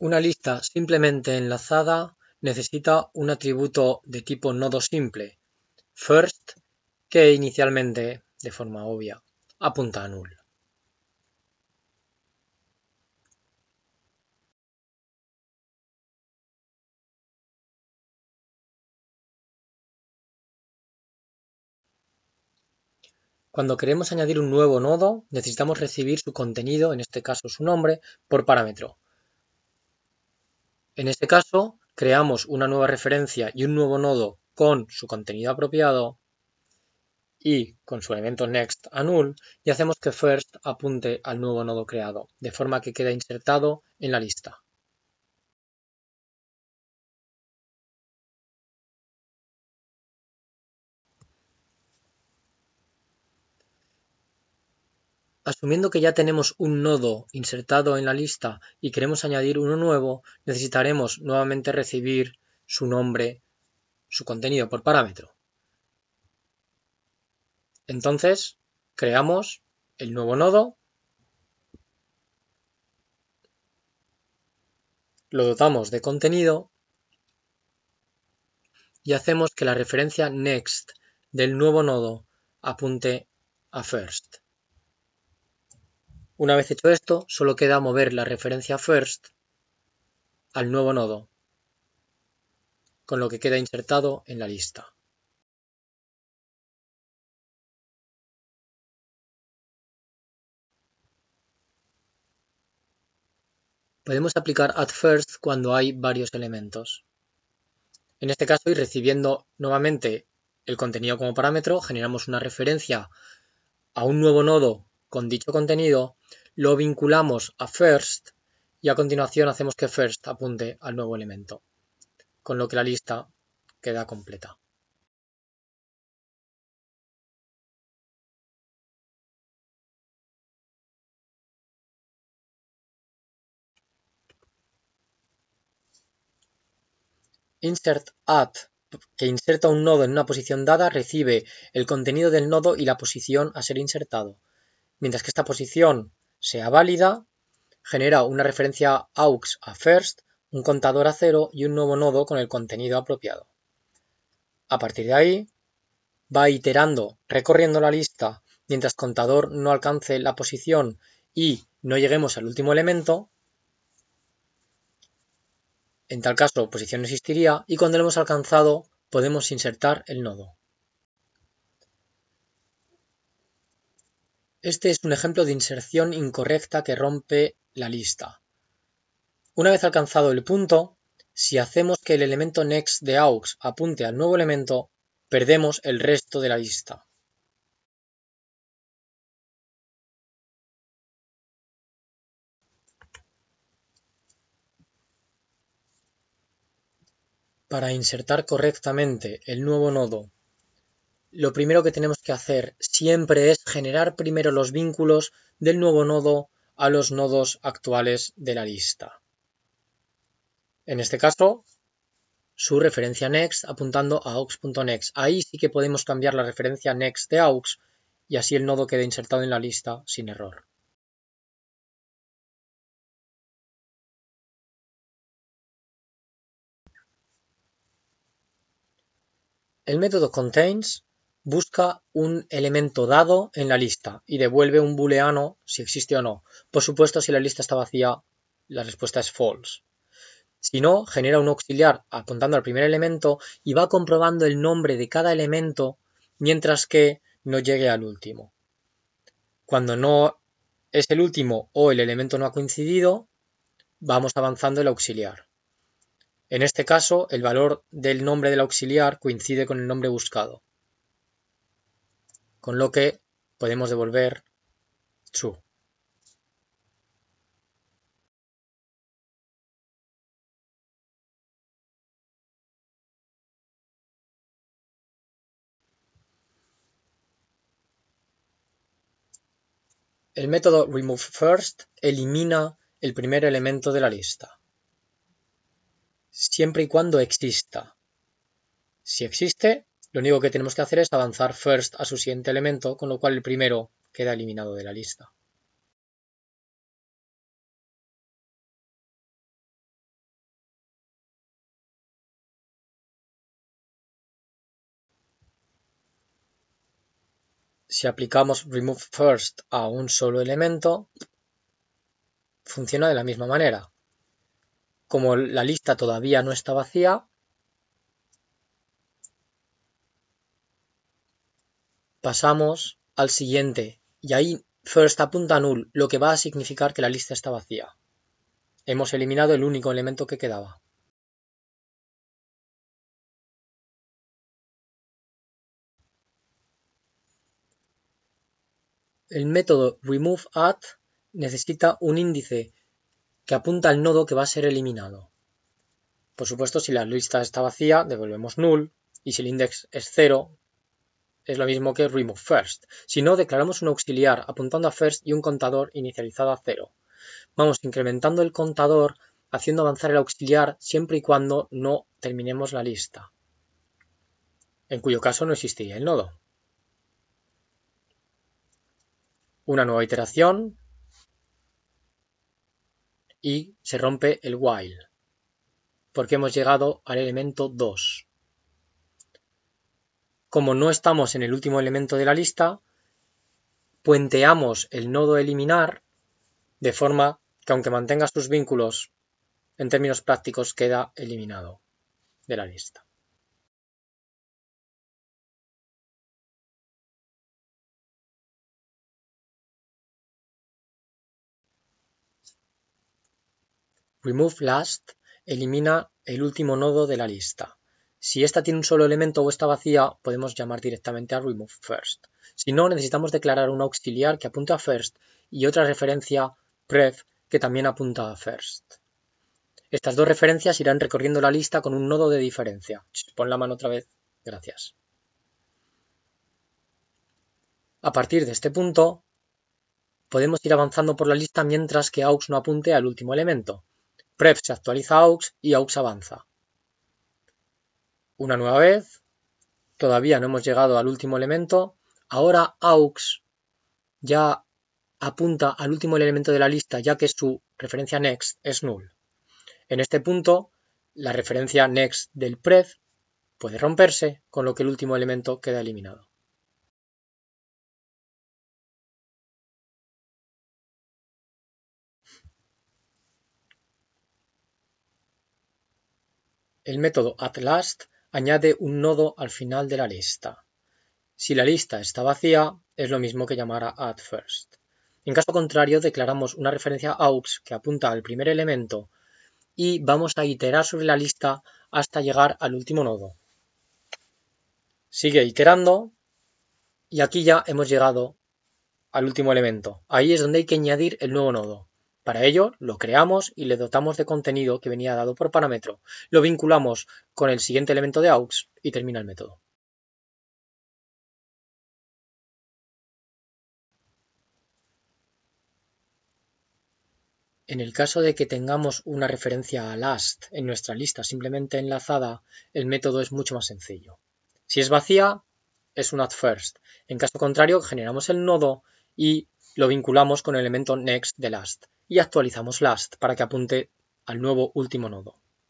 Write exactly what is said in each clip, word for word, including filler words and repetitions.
Una lista simplemente enlazada necesita un atributo de tipo nodo simple, first, que inicialmente, de forma obvia, apunta a null. Cuando queremos añadir un nuevo nodo, necesitamos recibir su contenido, en este caso su nombre, por parámetro. En este caso, creamos una nueva referencia y un nuevo nodo con su contenido apropiado y con su elemento next a null, y hacemos que first apunte al nuevo nodo creado, de forma que queda insertado en la lista. Asumiendo que ya tenemos un nodo insertado en la lista y queremos añadir uno nuevo, necesitaremos nuevamente recibir su nombre, su contenido por parámetro. Entonces, creamos el nuevo nodo, lo dotamos de contenido y hacemos que la referencia next del nuevo nodo apunte a first. Una vez hecho esto, solo queda mover la referencia first al nuevo nodo, con lo que queda insertado en la lista. Podemos aplicar addFirst cuando hay varios elementos. En este caso, y recibiendo nuevamente el contenido como parámetro, generamos una referencia a un nuevo nodo con dicho contenido, lo vinculamos a first y a continuación hacemos que first apunte al nuevo elemento, con lo que la lista queda completa. Insert add, que inserta un nodo en una posición dada, recibe el contenido del nodo y la posición a ser insertado. Mientras que esta posición sea válida, genera una referencia aux a first, un contador a cero y un nuevo nodo con el contenido apropiado. A partir de ahí, va iterando, recorriendo la lista, mientras contador no alcance la posición y no lleguemos al último elemento. En tal caso, posición no existiría y cuando lo hemos alcanzado podemos insertar el nodo. Este es un ejemplo de inserción incorrecta que rompe la lista. Una vez alcanzado el punto, si hacemos que el elemento next de aux apunte al nuevo elemento, perdemos el resto de la lista. Para insertar correctamente el nuevo nodo, lo primero que tenemos que hacer siempre es generar primero los vínculos del nuevo nodo a los nodos actuales de la lista. En este caso, su referencia next apuntando a aux.next. Ahí sí que podemos cambiar la referencia next de aux y así el nodo queda insertado en la lista sin error. El método contains busca un elemento dado en la lista y devuelve un booleano si existe o no. Por supuesto, si la lista está vacía, la respuesta es false. Si no, genera un auxiliar apuntando al primer elemento y va comprobando el nombre de cada elemento mientras que no llegue al último. Cuando no es el último o el elemento no ha coincidido, vamos avanzando el auxiliar. En este caso, el valor del nombre del auxiliar coincide con el nombre buscado, con lo que podemos devolver true. El método removeFirst elimina el primer elemento de la lista, siempre y cuando exista. Si existe, lo único que tenemos que hacer es avanzar first a su siguiente elemento, con lo cual el primero queda eliminado de la lista. Si aplicamos removeFirst a un solo elemento, funciona de la misma manera. Como la lista todavía no está vacía, pasamos al siguiente y ahí first apunta a null, lo que va a significar que la lista está vacía. Hemos eliminado el único elemento que quedaba. El método removeAdd necesita un índice que apunta al nodo que va a ser eliminado. Por supuesto, si la lista está vacía, devolvemos null, y si el index es cero, es lo mismo que removeFirst. Si no, declaramos un auxiliar apuntando a first y un contador inicializado a cero. Vamos incrementando el contador haciendo avanzar el auxiliar siempre y cuando no terminemos la lista, en cuyo caso no existiría el nodo. Una nueva iteración y se rompe el while, porque hemos llegado al elemento dos. Como no estamos en el último elemento de la lista, puenteamos el nodo eliminar de forma que aunque mantenga sus vínculos, en términos prácticos queda eliminado de la lista. RemoveLast elimina el último nodo de la lista. Si esta tiene un solo elemento o está vacía, podemos llamar directamente a removeFirst. Si no, necesitamos declarar un auxiliar que apunte a first y otra referencia pref que también apunta a first. Estas dos referencias irán recorriendo la lista con un nodo de diferencia. Pon la mano otra vez. Gracias. A partir de este punto, podemos ir avanzando por la lista mientras que aux no apunte al último elemento. Pref se actualiza a aux y aux avanza. Una nueva vez, todavía no hemos llegado al último elemento, ahora aux ya apunta al último elemento de la lista ya que su referencia next es null. En este punto, la referencia next del pref puede romperse, con lo que el último elemento queda eliminado. El método addLast añade un nodo al final de la lista. Si la lista está vacía, es lo mismo que llamar a addFirst. En caso contrario, declaramos una referencia aux que apunta al primer elemento y vamos a iterar sobre la lista hasta llegar al último nodo. Sigue iterando y aquí ya hemos llegado al último elemento. Ahí es donde hay que añadir el nuevo nodo. Para ello lo creamos y le dotamos de contenido que venía dado por parámetro. Lo vinculamos con el siguiente elemento de aux y termina el método. En el caso de que tengamos una referencia a last en nuestra lista simplemente enlazada, el método es mucho más sencillo. Si es vacía, es un addFirst. En caso contrario, generamos el nodo y lo vinculamos con el elemento next de last y actualizamos last para que apunte al nuevo último nodo.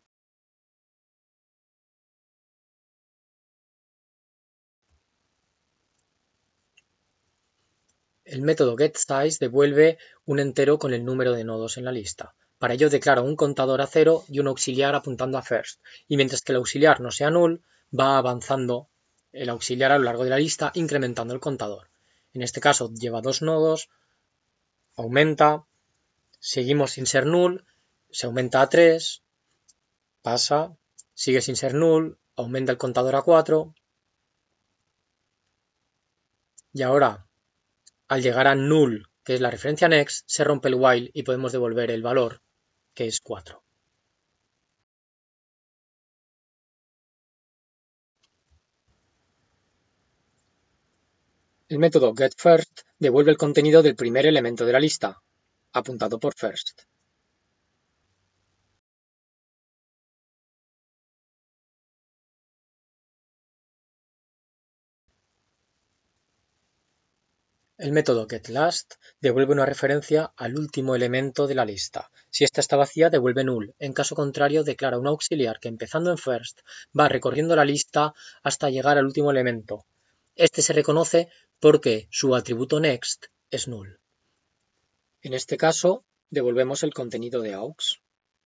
El método getSize devuelve un entero con el número de nodos en la lista. Para ello declara un contador a cero y un auxiliar apuntando a first. Y mientras que el auxiliar no sea null, va avanzando el auxiliar a lo largo de la lista incrementando el contador. En este caso lleva dos nodos, aumenta, seguimos sin ser null, se aumenta a tres, pasa, sigue sin ser null, aumenta el contador a cuatro y ahora al llegar a null, que es la referencia next, se rompe el while y podemos devolver el valor, que es cuatro. El método getFirst devuelve el contenido del primer elemento de la lista, apuntado por first. El método getLast devuelve una referencia al último elemento de la lista. Si esta está vacía, devuelve null. En caso contrario, declara un auxiliar que empezando en first va recorriendo la lista hasta llegar al último elemento. Este se reconoce porque su atributo next es null. En este caso, devolvemos el contenido de aux.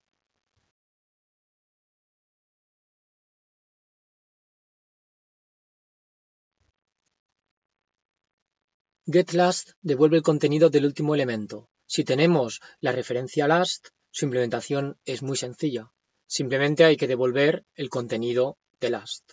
getLast devuelve el contenido del último elemento. Si tenemos la referencia last, su implementación es muy sencilla. Simplemente hay que devolver el contenido de last.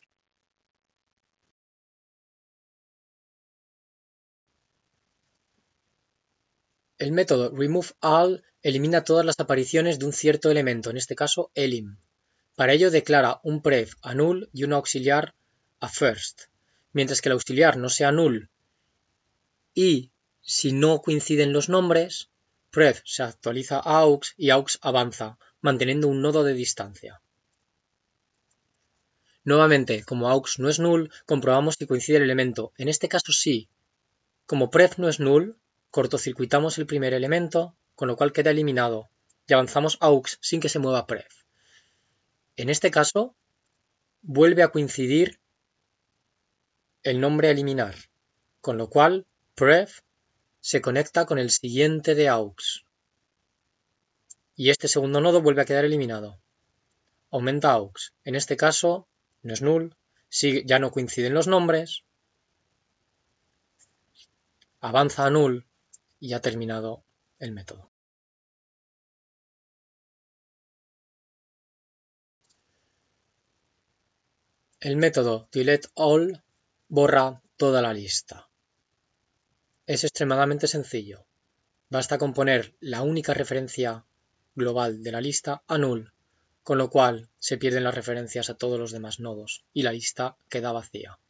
El método removeAll elimina todas las apariciones de un cierto elemento, en este caso elim. Para ello declara un pref a null y un auxiliar a first. Mientras que el auxiliar no sea null y si no coinciden los nombres, pref se actualiza a aux y aux avanza, manteniendo un nodo de distancia. Nuevamente, como aux no es null, comprobamos si coincide el elemento. En este caso sí. Como pref no es null, cortocircuitamos el primer elemento, con lo cual queda eliminado, y avanzamos aux sin que se mueva pref. En este caso, vuelve a coincidir el nombre a eliminar, con lo cual pref se conecta con el siguiente de aux. Y este segundo nodo vuelve a quedar eliminado. Aumenta aux. En este caso, no es null, ya no coinciden los nombres, avanza a null y ha terminado el método. El método deleteAll borra toda la lista. Es extremadamente sencillo. Basta con poner la única referencia global de la lista a null, con lo cual se pierden las referencias a todos los demás nodos y la lista queda vacía.